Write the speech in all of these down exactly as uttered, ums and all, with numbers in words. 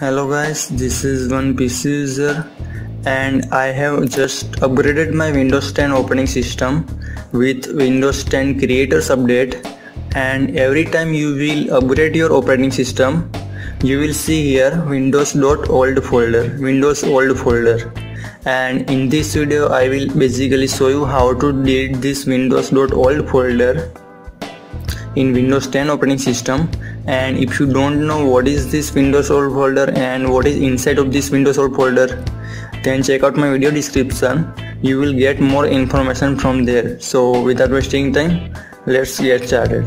Hello guys, this is one P C user and I have just upgraded my Windows ten operating system with Windows ten Creators Update, and every time you will upgrade your operating system you will see here Windows.old folder, Windows.old folder, and in this video I will basically show you how to delete this Windows.old folder in Windows ten operating system. And if you don't know what is this Windows.old folder and what is inside of this Windows.old folder, then check out my video description. You will get more information from there. So without wasting time, let's get started.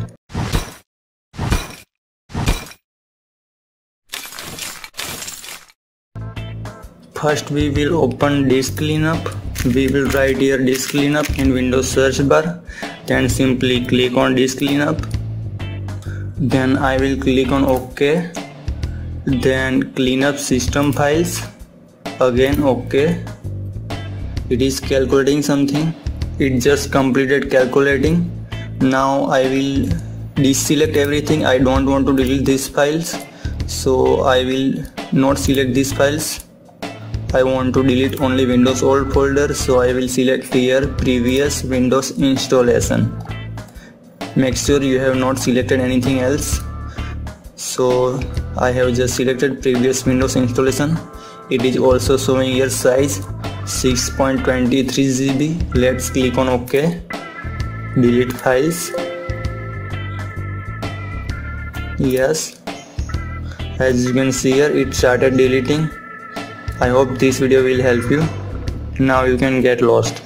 First we will open disk cleanup. We will write here disk cleanup in Windows search bar. Then simply click on disk cleanup. Then I will click on OK. Then clean up system files. Again OK. It is calculating something. It just completed calculating. Now I will deselect everything. I don't want to delete these files, so I will not select these files. I want to delete only Windows.old folder, so I will select here previous Windows installation. Make sure you have not selected anything else. So I have just selected previous Windows installation. It is also showing here size six point two three G B. Let's click on OK. Delete files. Yes, as you can see here, it started deleting. I hope this video will help you. Now you can get lost.